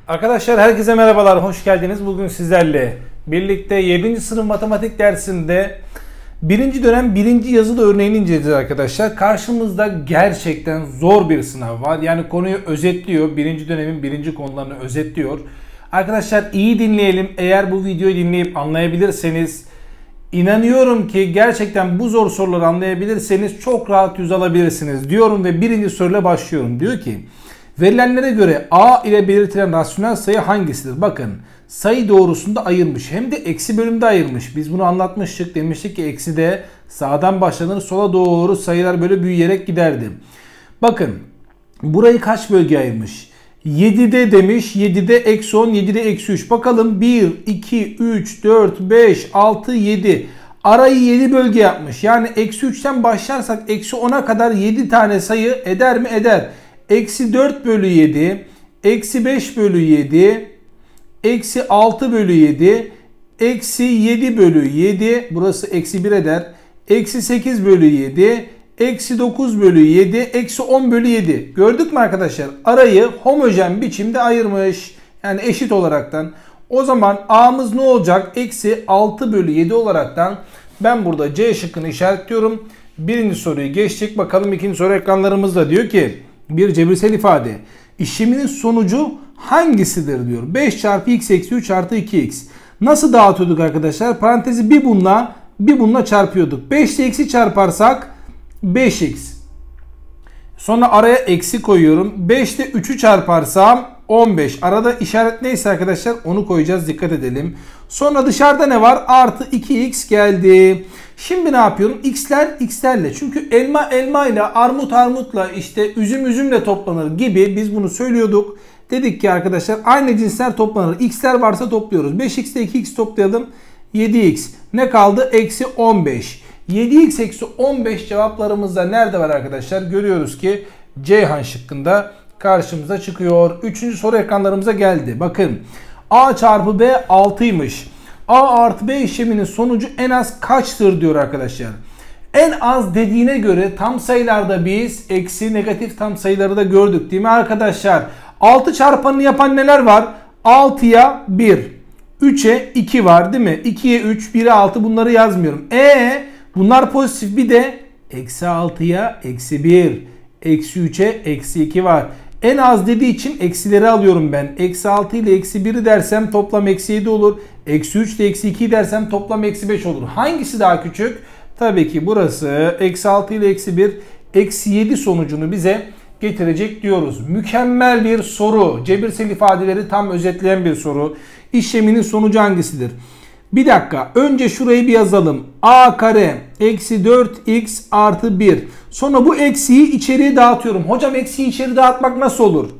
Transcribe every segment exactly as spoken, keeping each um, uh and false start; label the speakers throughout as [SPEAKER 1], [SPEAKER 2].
[SPEAKER 1] Arkadaşlar herkese merhabalar, hoş geldiniz. Bugün sizlerle birlikte yedinci sınıf matematik dersinde birinci dönem birinci yazılı örneğini inceleyeceğiz arkadaşlar. Karşımızda gerçekten zor bir sınav var. Yani konuyu özetliyor. Birinci dönemin birinci konularını özetliyor. Arkadaşlar iyi dinleyelim. Eğer bu videoyu dinleyip anlayabilirseniz, İnanıyorum ki gerçekten bu zor soruları anlayabilirseniz çok rahat yüz alabilirsiniz diyorum ve birinci soruyla başlıyorum. Diyor ki verilenlere göre A ile belirtilen rasyonel sayı hangisidir? Bakın sayı doğrusunda ayırmış, hem de eksi bölümde ayırmış. Biz bunu anlatmıştık, demiştik ki eksi de sağdan başlanır, sola doğru sayılar böyle büyüyerek giderdi. Bakın burayı kaç bölgeye ayırmış? yedide demiş, yedide eksi on, yedide eksi üç. Bakalım bir, iki, üç, dört, beş, altı, yedi. Arayı yedi bölge yapmış. Yani eksi üçten başlarsak eksi ona kadar yedi tane sayı eder mi? Eder. Eksi dört bölü yedi, eksi beş bölü yedi, eksi altı bölü yedi, eksi yedi bölü yedi. Burası eksi bir eder. Eksi sekiz bölü yedi. Eksi dokuz bölü yedi, eksi on bölü yedi. Gördük mü arkadaşlar? Arayı homojen biçimde ayırmış. Yani eşit olaraktan. O zaman A'mız ne olacak? Eksi altı bölü yedi olaraktan ben burada C şıkkını işaretliyorum. Birinci soruyu geçtik. Bakalım ikinci soru ekranlarımızda. Diyor ki bir cebirsel ifade işleminin sonucu hangisidir diyor. beş çarpı x eksi üç artı iki x. Nasıl dağıtıyorduk arkadaşlar? Parantezi bir bununla bir bununla çarpıyorduk. beş ile eksi çarparsak beş x. Sonra araya eksi koyuyorum. beş ile üçü çarparsam on beş. Arada işaret neyse arkadaşlar onu koyacağız. Dikkat edelim. Sonra dışarıda ne var? Artı iki x geldi. Şimdi ne yapıyorum? X'ler x'lerle. Çünkü elma elma ile, armut armutla, işte üzüm üzümle toplanır gibi biz bunu söylüyorduk. Dedik ki arkadaşlar aynı cinsler toplanır. X'ler varsa topluyoruz. beş x ile iki x toplayalım. yedi x. Ne kaldı? Eksi on beş. yedi x eksi on beş cevaplarımızda nerede var arkadaşlar? Görüyoruz ki Ceyhan şıkkında karşımıza çıkıyor. Üçüncü soru ekranlarımıza geldi. Bakın A çarpı B altıymış. A artı B işleminin sonucu en az kaçtır diyor arkadaşlar. En az dediğine göre tam sayılarda biz eksi negatif tam sayıları da gördük değil mi arkadaşlar? altı çarpanını yapan neler var? altıya bir. üçe iki var değil mi? ikiye üç, bire altı, bunları yazmıyorum. Eee bunlar pozitif, bir de eksi altıya eksi bir, eksi üçe eksi iki var. En az dediği için eksileri alıyorum ben. Eksi altı ile eksi biri dersem toplam eksi yedi olur. Eksi üç ile eksi iki dersem toplam eksi beş olur. Hangisi daha küçük? Tabii ki burası. Eksi altı ile eksi bir, eksi yedi sonucunu bize getirecek diyoruz. Mükemmel bir soru. Cebirsel ifadeleri tam özetleyen bir soru. İşleminin sonucu hangisidir? Bir dakika. Önce şurayı bir yazalım. A kare eksi dört x artı bir. Sonra bu eksiyi içeriye dağıtıyorum. Hocam eksiyi içeri dağıtmak nasıl olur?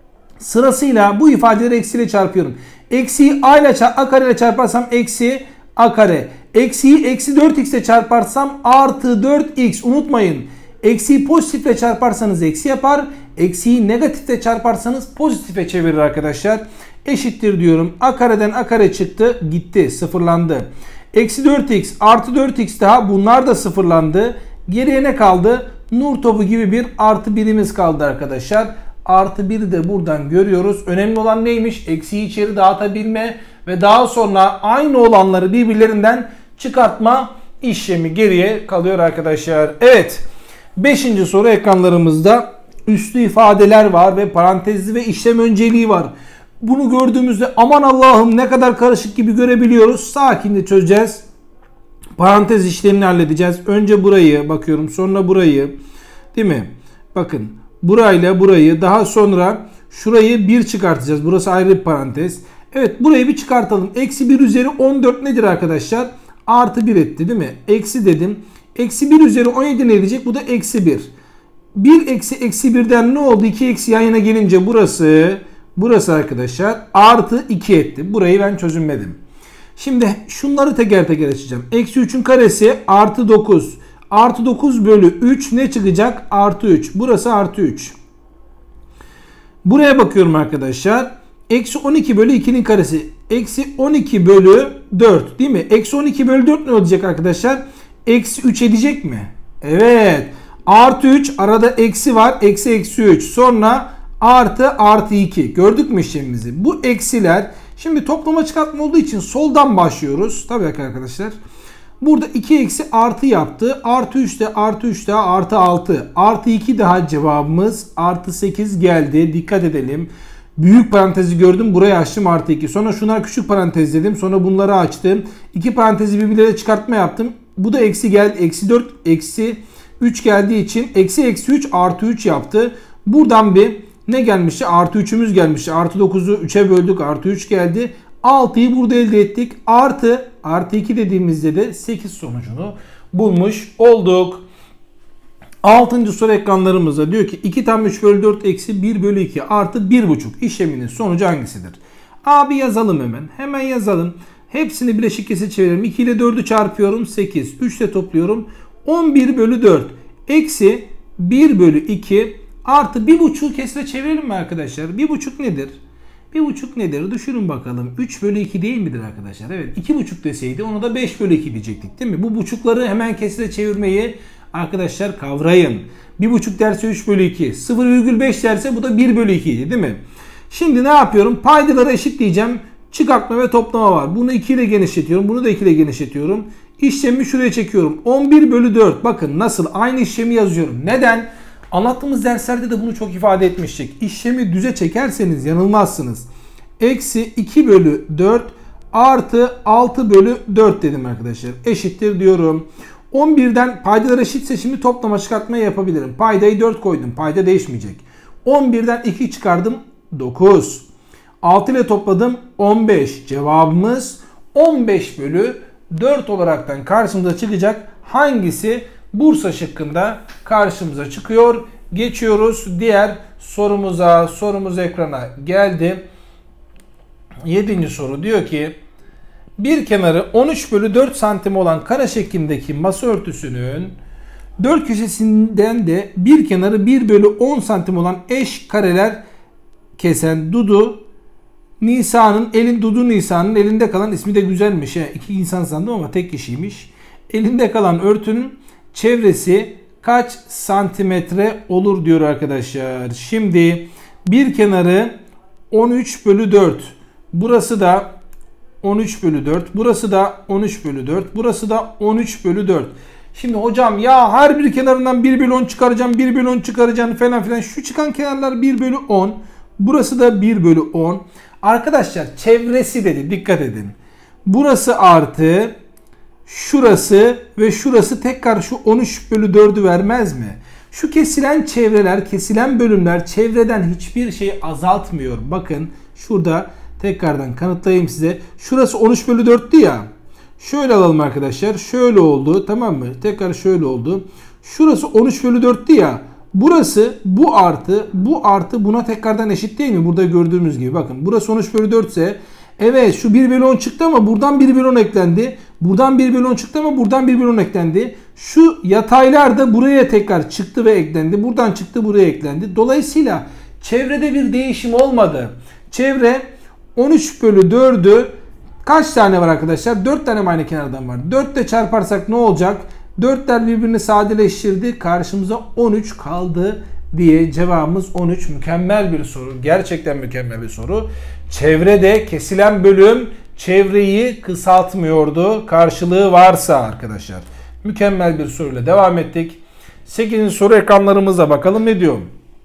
[SPEAKER 1] Sırasıyla bu ifadeleri eksiyle çarpıyorum. Eksiyi a ile a kare ile çarparsam eksi a kare. Eksiyi eksi dört x ile çarparsam artı dört x. Unutmayın. Eksiyi pozitifle çarparsanız eksi yapar. Eksiyi negatifle çarparsanız pozitife çevirir arkadaşlar. Eşittir diyorum. A kareden a kare çıktı. Gitti. Sıfırlandı. Eksi dört x artı dört x daha. Bunlar da sıfırlandı. Geriye ne kaldı? Nur topu gibi bir artı birimiz kaldı arkadaşlar. Artı biri de buradan görüyoruz. Önemli olan neymiş? Eksiyi içeri dağıtabilme ve daha sonra aynı olanları birbirlerinden çıkartma işlemi geriye kalıyor arkadaşlar. Evet. Beşinci soru ekranlarımızda üslü ifadeler var ve parantezli ve işlem önceliği var. Bunu gördüğümüzde aman Allah'ım ne kadar karışık gibi görebiliyoruz. Sakince çözeceğiz. Parantez işlemini halledeceğiz. Önce burayı bakıyorum, sonra burayı. Değil mi? Bakın burayla burayı, daha sonra şurayı bir çıkartacağız. Burası ayrı bir parantez. Evet, burayı bir çıkartalım. Eksi bir üzeri on dört nedir arkadaşlar? Artı bir etti değil mi? Eksi dedim. Eksi bir üzeri on yedi ne edecek? Bu da eksi bir. bir eksi eksi birden ne oldu? iki eksi yan yana gelince burası... Burası arkadaşlar artı iki etti. Burayı ben çözümledim. Şimdi şunları teker teker açacağım. Eksi üçün karesi artı dokuz. Artı dokuz bölü üç ne çıkacak? Artı üç. Burası artı üç. Buraya bakıyorum arkadaşlar. Eksi on iki bölü ikinin karesi. Eksi on iki bölü dört değil mi? Eksi on iki bölü dört ne olacak arkadaşlar? Eksi üç edecek mi? Evet. Artı üç, arada eksi var. Eksi eksi üç. Sonra artı artı iki. Gördük mü işlemimizi? Bu eksiler şimdi toplama çıkartma olduğu için soldan başlıyoruz. Tabii arkadaşlar. Burada iki eksi artı yaptı. Artı üç de artı üç daha artı altı. Artı iki daha cevabımız artı sekiz geldi. Dikkat edelim. Büyük parantezi gördüm. Buraya açtım artı iki. Sonra şunlar küçük parantez dedim. Sonra bunları açtım. İki parantezi birbirleriyle çıkartma yaptım. Bu da eksi geldi. Eksi dört eksi üç geldiği için eksi eksi üç artı üç yaptı. Buradan bir ne gelmişti? Artı üçümüz gelmişti. Artı dokuzu üçe böldük. Artı üç geldi. altıyı burada elde ettik. Artı artı iki dediğimizde de sekiz sonucunu bulmuş olduk. altıncı soru ekranlarımızda diyor ki iki tam üç bölü dört eksi bir bölü iki artı bir buçuk işleminin sonucu hangisidir? Abi yazalım hemen. Hemen yazalım. Hepsini bileşik kesir çeviriyorum. iki ile dördü çarpıyorum. sekiz. üç ile topluyorum. on bir bölü dört eksi bir bölü iki artı bir buçuğu kesire çevirelim mi arkadaşlar? bir buçuk nedir? bir buçuk nedir? Düşünün bakalım. üç bölü iki değil midir arkadaşlar? Evet. iki buçuk deseydi ona da beş bölü iki diyecektik değil mi? Bu buçukları hemen kesire çevirmeyi arkadaşlar kavrayın. bir buçuk derse üç bölü iki. sıfır virgül beş derse bu da bir bölü iki idi değil mi? Şimdi ne yapıyorum? Paydaları eşitleyeceğim. Çıkartma ve toplama var. Bunu iki ile genişletiyorum. Bunu da iki ile genişletiyorum. İşlemi şuraya çekiyorum. on bir bölü dört. Bakın nasıl? Aynı işlemi yazıyorum. Neden? Anlattığımız derslerde de bunu çok ifade etmiştik. İşlemi düze çekerseniz yanılmazsınız. Eksi iki bölü dört artı altı bölü dört dedim arkadaşlar. Eşittir diyorum. on birden paydalar eşitse şimdi toplama çıkartmayı yapabilirim. Paydayı dört koydum. Payda değişmeyecek. on birden iki çıkardım. dokuz. altı ile topladım. on beş. Cevabımız on beş bölü dört olaraktan karşımıza çıkacak. Hangisi? Bursa şıkkında karşımıza çıkıyor. Geçiyoruz diğer sorumuza. Sorumuz ekrana geldi. yedinci soru diyor ki bir kenarı on üç bölü dört santim olan kare şeklindeki masa örtüsünün dört köşesinden de bir kenarı bir bölü on santim olan eş kareler kesen Dudu Nisa'nın elin Dudu Nisa'nın elinde kalan ismi de güzelmiş. He. İki insan sandım ama tek kişiymiş. Elinde kalan örtünün çevresi kaç santimetre olur diyor arkadaşlar. Şimdi bir kenarı on üç bölü dört. Burası da on üç bölü dört. Burası da on üç bölü dört. Burası da on üç bölü dört. Şimdi hocam ya her bir kenarından bir bölü on çıkaracağım. bir bölü on çıkaracağım falan filan. Şu çıkan kenarlar bir bölü on. Burası da bir bölü on. Arkadaşlar çevresi dedi. Dikkat edin. Burası artı şurası ve şurası tekrar şu on üç bölü dördü vermez mi? Şu kesilen çevreler, kesilen bölümler çevreden hiçbir şey azaltmıyor. Bakın şurada tekrardan kanıtlayayım size. Şurası on üç bölü dörttü ya. Şöyle alalım arkadaşlar. Şöyle oldu. Tamam mı? Tekrar şöyle oldu. Şurası on üç bölü dörttü ya. Burası bu artı bu artı buna tekrardan eşit değil mi? Burada gördüğümüz gibi. Bakın burası on üç bölü dört ise evet şu bir bölü on çıktı ama buradan bir bölü on eklendi. Buradan bir bölü on çıktı ama buradan bir bölü on eklendi. Şu yataylar da buraya tekrar çıktı ve eklendi. Buradan çıktı buraya eklendi. Dolayısıyla çevrede bir değişim olmadı. Çevre on üç bölü dördü kaç tane var arkadaşlar? dört tane mi aynı kenardan var? dört ile çarparsak ne olacak? dörtler birbirini sadeleştirdi. Karşımıza on üç kaldı diye cevabımız on üç. Mükemmel bir soru. Gerçekten mükemmel bir soru. Çevrede kesilen bölüm çevreyi kısaltmıyordu. Karşılığı varsa arkadaşlar. Mükemmel bir soruyla devam ettik. sekizinci soru ekranlarımıza bakalım ne diyor?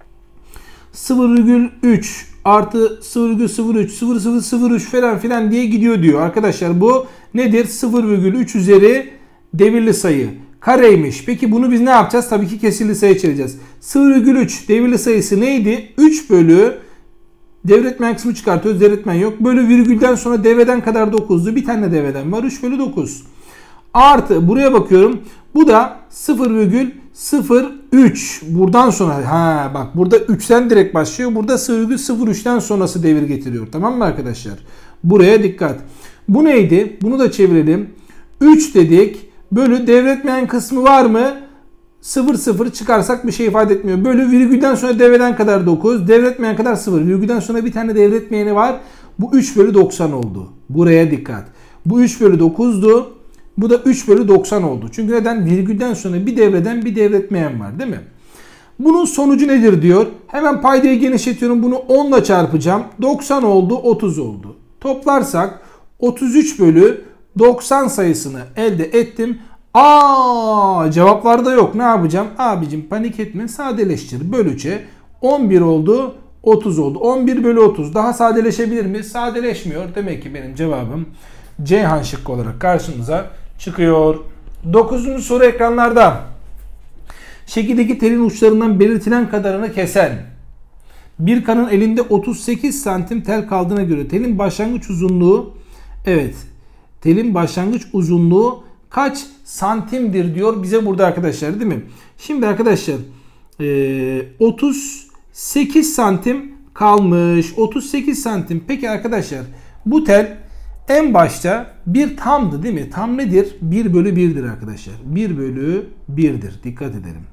[SPEAKER 1] sıfır virgül üç artı sıfır virgül sıfır üç, sıfır virgül sıfır sıfır üç falan filan diye gidiyor diyor. Arkadaşlar bu nedir? sıfır virgül üç üzeri devirli sayı. Kareymiş. Peki bunu biz ne yapacağız? Tabii ki kesirli sayı çevireceğiz. sıfır virgül üç devirli sayısı neydi? üç bölü devretmen kısmı çıkartıyoruz. Devretmen yok. Bölü virgülden sonra devreden kadar dokuzdu. Bir tane devreden var. üç bölü dokuz. Artı buraya bakıyorum. Bu da sıfır virgül sıfır üç. Buradan sonra ha bak burada üçten direkt başlıyor. Burada sıfır virgül sıfır üçten sonrası devir getiriyor. Tamam mı arkadaşlar? Buraya dikkat. Bu neydi? Bunu da çevirelim. üç dedik. Bölü devretmeyen kısmı var mı? sıfır sıfır çıkarsak bir şey ifade etmiyor. Bölü virgülden sonra devreden kadar dokuz. Devretmeyen kadar sıfır. Virgülden sonra bir tane devretmeyeni var. Bu üç bölü doksan oldu. Buraya dikkat. Bu üç bölü dokuzdu. Bu da üç bölü doksan oldu. Çünkü neden? Virgülden sonra bir devreden bir devretmeyen var değil mi? Bunun sonucu nedir diyor. Hemen paydayı genişletiyorum. Bunu on ile çarpacağım. doksan oldu, otuz oldu. Toplarsak otuz üç bölü doksan sayısını elde ettim. Aa, cevaplarda yok. Ne yapacağım? Abicim panik etme, sadeleştir. Böl üçe on bir oldu, otuz oldu. on bir bölü otuz daha sadeleşebilir mi? Sadeleşmiyor. Demek ki benim cevabım Ceyhan şıkkı olarak karşımıza çıkıyor. dokuzuncu soru ekranlarda. Şekildeki telin uçlarından belirtilen kadarını kesen bir kanın elinde otuz sekiz santim tel kaldığına göre telin başlangıç uzunluğu, evet, telin başlangıç uzunluğu kaç santimdir diyor bize burada arkadaşlar, değil mi? Şimdi arkadaşlar otuz sekiz santim kalmış. otuz sekiz santim. Peki arkadaşlar bu tel en başta bir tamdı, değil mi? Tam nedir? bir bölü bir'dir arkadaşlar. bir bölü bir'dir. Dikkat edelim.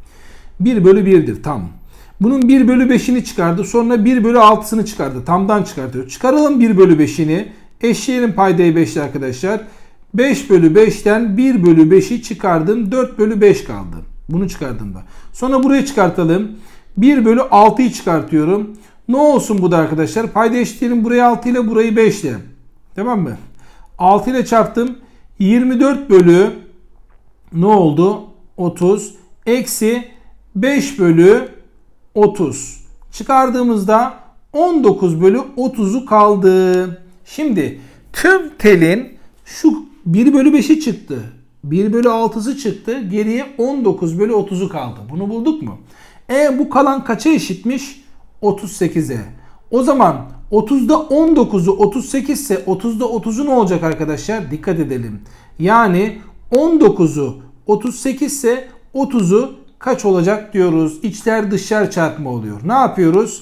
[SPEAKER 1] bir bölü bir'dir tam. Bunun bir bölü beş'ini çıkardı. Sonra bir bölü altısını çıkardı. Tamdan çıkartıyor. Çıkaralım bir bölü beş'ini. Eşleyelim paydayı beş'le arkadaşlar. beş bölü beş'ten bir bölü beş'i çıkardım. dört bölü beş kaldı. Bunu çıkardığımda. Sonra buraya çıkartalım. bir bölü altı'yı çıkartıyorum. Ne olsun bu da arkadaşlar? Payda eşitleyelim. Burayı altı ile, burayı beş ile. Tamam mı? altı ile çarptım. yirmi dört bölü ne oldu? otuz. Eksi beş bölü otuz. Çıkardığımızda on dokuz bölü otuz'u kaldı. Şimdi tüm telin şu bir bölü beş'i çıktı. bir bölü altı'sı çıktı. Geriye on dokuz bölü otuz'u kaldı. Bunu bulduk mu? E bu kalan kaça eşitmiş? otuz sekiz'e. O zaman otuz'da on dokuz'u otuz sekiz ise otuz'da otuz'u ne olacak arkadaşlar? Dikkat edelim. Yani on dokuz'u otuz sekiz ise otuz'u kaç olacak diyoruz. İçler dışlar çarpımı oluyor. Ne yapıyoruz?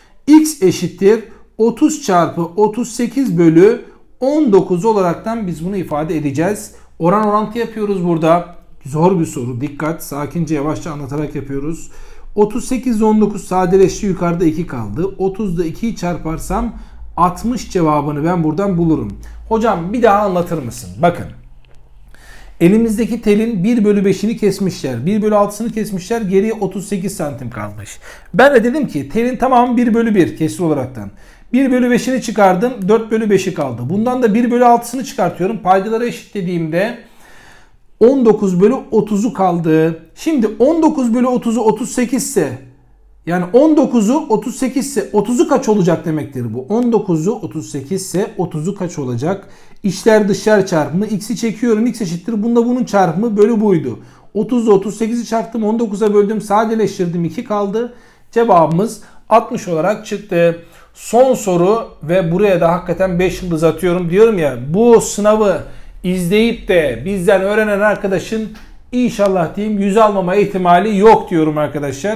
[SPEAKER 1] X eşittir otuz çarpı otuz sekiz bölü on dokuz olaraktan biz bunu ifade edeceğiz. Oran orantı yapıyoruz burada. Zor bir soru. Dikkat. Sakince yavaşça anlatarak yapıyoruz. otuz sekiz ile on dokuz sadeleşti. Yukarıda iki kaldı. otuz'da iki'yi çarparsam altmış cevabını ben buradan bulurum. Hocam bir daha anlatır mısın? Bakın. Elimizdeki telin bir bölü beş'ini kesmişler. bir bölü altıs'ını kesmişler. Geriye otuz sekiz santim kalmış. Ben de dedim ki telin tamamı bir bölü bir kesir olaraktan. bir bölü beş'ini çıkardım. dört bölü beş'i kaldı. Bundan da bir bölü altıs'ını çıkartıyorum. Paydaları eşitlediğimde on dokuz bölü otuz'u kaldı. Şimdi on dokuz bölü otuz'u otuz sekiz ise, yani on dokuz'u otuz sekiz ise otuz'u kaç olacak demektir bu. on dokuz'u otuz sekiz ise otuz'u kaç olacak? İçler dışlar çarpımı. X'i çekiyorum. X eşittir. Bunda bunun çarpımı bölü buydu. otuz'da otuz sekiz'i çarptım. on dokuz'a böldüm. Sadeleştirdim. iki kaldı. Cevabımız altmış olarak çıktı. Son soru ve buraya da hakikaten beş yıldız atıyorum. Diyorum ya, bu sınavı izleyip de bizden öğrenen arkadaşın inşallah diyeyim yüz almama ihtimali yok diyorum arkadaşlar.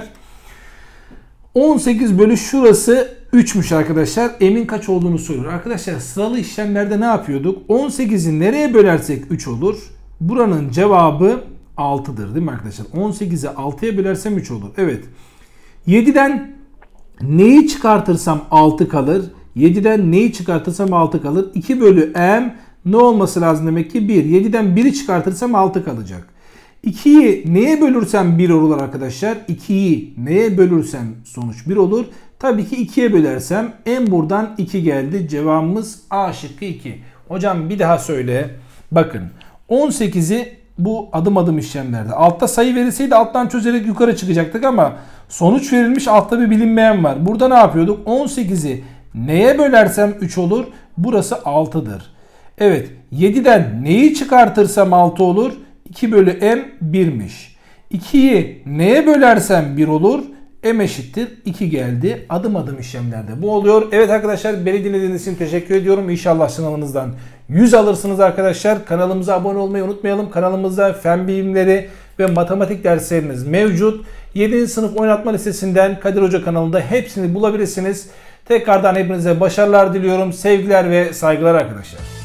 [SPEAKER 1] on sekiz bölü şurası üç'müş arkadaşlar. Emin kaç olduğunu soruyor. Arkadaşlar sıralı işlemlerde ne yapıyorduk? on sekiz'i nereye bölersek üç olur. Buranın cevabı altı'dır değil mi arkadaşlar? on sekiz'i altı'ya bölersem üç olur. Evet. yedi'den neyi çıkartırsam altı kalır. yedi'den neyi çıkartırsam altı kalır. iki bölü m ne olması lazım demek ki? bir. yedi'den bir'i çıkartırsam altı kalacak. iki'yi neye bölürsem bir olur arkadaşlar? iki'yi neye bölürsem sonuç bir olur. Tabii ki iki'ye bölersem en buradan iki geldi. Cevabımız A şıkkı iki. Hocam bir daha söyle. Bakın on sekiz'i bu adım adım işlemlerde. Altta sayı verilseydi alttan çözerek yukarı çıkacaktık ama sonuç verilmiş, altta bir bilinmeyen var. Burada ne yapıyorduk? on sekiz'i neye bölersem üç olur. Burası altı'dır. Evet, yedi'den neyi çıkartırsam altı olur. iki bölü m bir'miş. iki'yi neye bölersem bir olur. M eşittir iki geldi. Adım adım işlemlerde bu oluyor. Evet arkadaşlar, beni dinlediğiniz için teşekkür ediyorum. İnşallah sınavınızdan yüz alırsınız arkadaşlar. Kanalımıza abone olmayı unutmayalım. Kanalımızda fen bilimleri ve matematik dersleriniz mevcut. yedinci sınıf oynatma listesinden Kadir Hoca kanalında hepsini bulabilirsiniz. Tekrardan hepinize başarılar diliyorum. Sevgiler ve saygılar arkadaşlar.